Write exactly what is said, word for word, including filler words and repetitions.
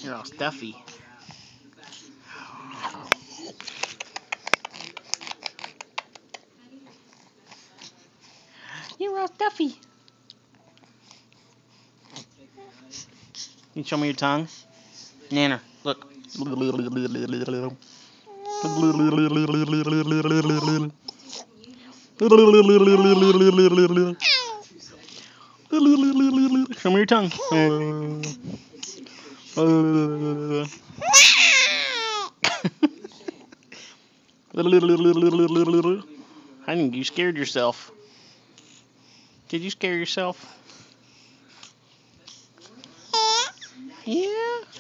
You're all stuffy. You're all stuffy. Can you show me your tongue? Nanner, look. Show me your tongue. I think you scared yourself. Did you scare yourself? Yeah.